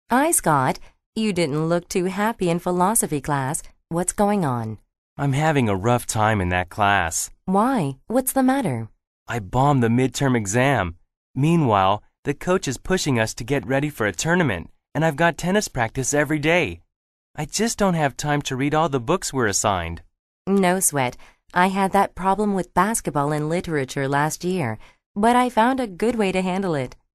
Hi, Scott. You didn't look too happy in philosophy class. What's going on? I'm having a rough time in that class. Why? What's the matter? I bombed the midterm exam. Meanwhile, the coach is pushing us to get ready for a tournament, and I've got tennis practice every day. I just don't have time to read all the books we're assigned. No sweat. I had that problem with basketball and literature last year, but I found a good way to handle it.